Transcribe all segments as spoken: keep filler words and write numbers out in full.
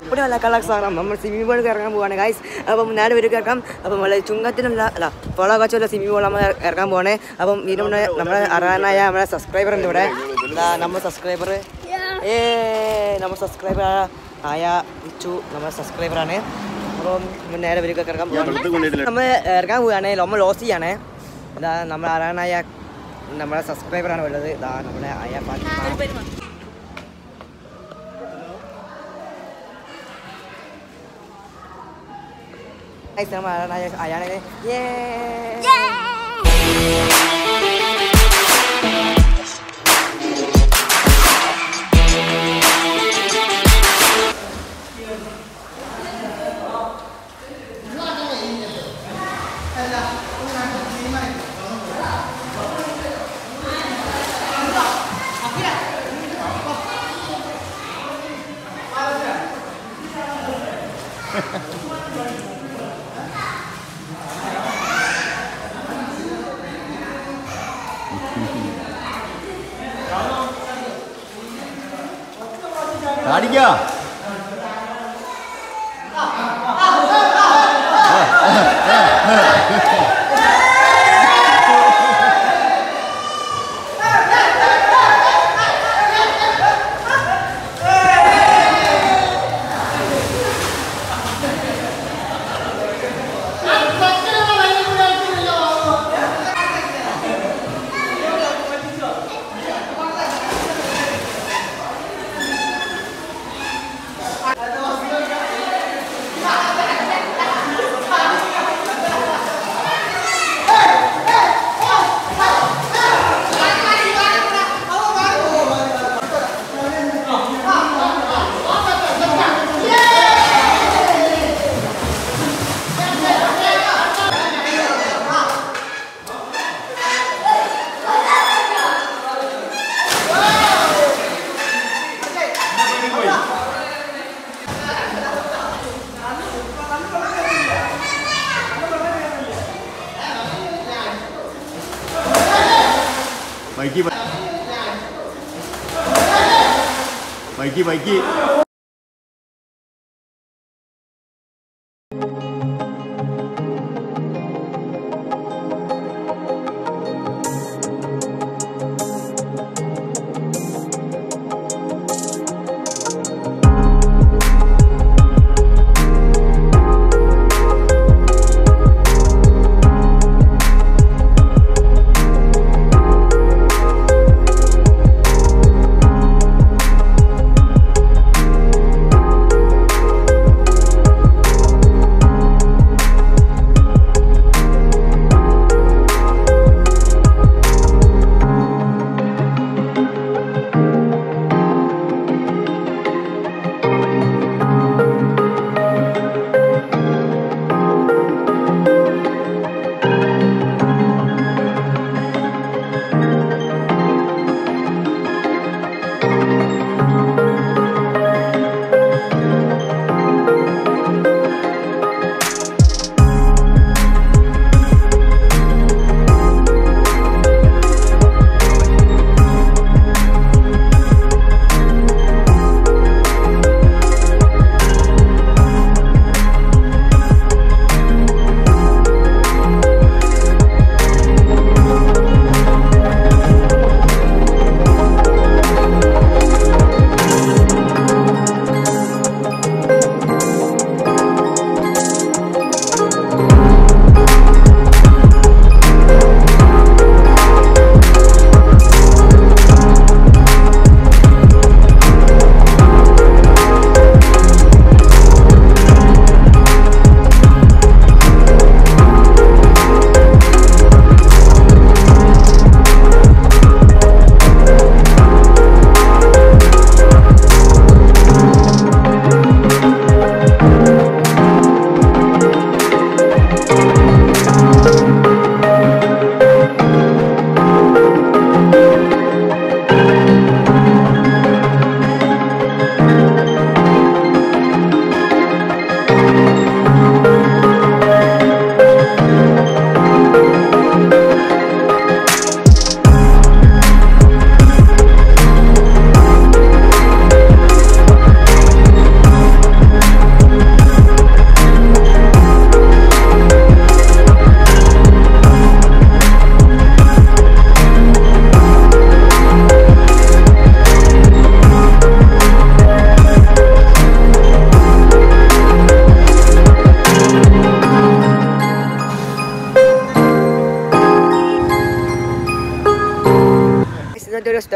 അപ്പടിയല്ല കളക്സാണ് നമ്മൾ സ്വിമ്മിംഗ് പൂളിൽ ഇറങ്ങാൻ പോവാണ് ഗൈസ്. അപ്പം നേരെ വരും ഇറക്കാം. അപ്പം നമ്മൾ ചുങ്കത്തിനുള്ള അല്ല പുഴ കച്ചുള്ള സ്വിമ്മിംഗ് പൂൾ നമ്മൾ ഇറങ്ങാൻ പോവാണ്. അപ്പം ഇതിന് നമ്മളെ അറിയാനായ നമ്മുടെ സബ്സ്ക്രൈബർ ഉണ്ട് ഇവിടെ. നമ്മൾ സബ്സ്ക്രൈബർ ഏ നമ്മൾ സബ്സ്ക്രൈബർ ആയ വിച്ചു നമ്മുടെ സബ്സ്ക്രൈബറാണ്. അപ്പം നേരെ വരും ഇറക്കാൻ പോവാണ്. നമ്മൾ ഇറങ്ങാൻ പോവുകയാണ്. നമ്മൾ ലോസ് ചെയ്യാണ്. ഇതാ നമ്മൾ അറിയാനായ നമ്മുടെ സബ്സ്ക്രൈബറാണ് ഉള്ളത്. ഇതാ നമ്മുടെ ആയ sama ayah ayah ini, yeay. അടിക്കാ Baiki, baiki, baiki.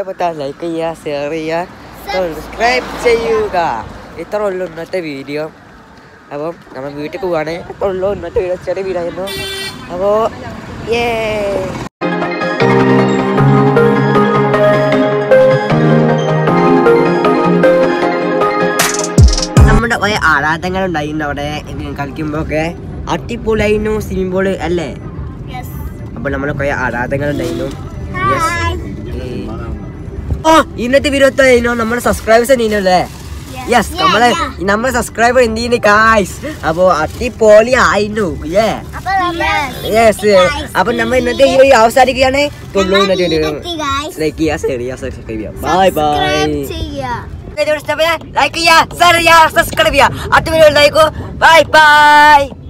ഇഷ്ടപ്പെട്ടാൽ ലൈക്ക് ചെയ്യുക, ഷെയർ ചെയ്യുക, സബ്സ്ക്രൈബ് ചെയ്യുക. ഇത്ര ഉള്ളൂ ഇന്നത്തെ വീഡിയോ. അപ്പം നമ്മൾ വീട്ടിൽ പോവുകയാണ്. ഇത്ര ഉള്ളൂ ഇന്നത്തെ വീഡിയോ. ചെറിയ വീഡിയോ ആയിരുന്നു. അപ്പോൾ ഏ നമ്മുടെ കുറേ ആരാധങ്ങൾ ഉണ്ടായിരുന്നു അവിടെ കളിക്കുമ്പോ ഒക്കെ. അടിപൊളിയായിരുന്നു സ്വിമ്മിംഗ് പൂള് അല്ലേ? അപ്പൊ നമ്മളെ കുറെ ആരാധകൾ ഉണ്ടായിരുന്നു. ഓ ഇന്നത്തെ വീഡിയോ നമ്മുടെ സബ്സ്ക്രൈബേഴ്സ് എന്തെയ്യുന്നല്ലേ? യെസ്, നമ്മളെ നമ്മളെ സബ്സ്ക്രൈബർ എന്ത് ചെയ്യുന്നു ഗായ്സ്? അപ്പൊ അടിപൊളി ആയിരുന്നു. യെസ്, അപ്പൊ നമ്മൾ ഇന്നത്തെ ഈ അവസാനിക്കുകയാണ്. ലൈക്ക് ചെയ്യുക, ഷെയർ ചെയ്യുക, സബ്സ്ക്രൈബ് ചെയ്യുക. Bye bye. ലൈക്ക് ചെയ്യുക, ഷെയർ ചെയ്യുക, സബ്സ്ക്രൈബ് ചെയ്യുക. അടുത്ത വീഡിയോ ലൈക്കോ. Bye bye.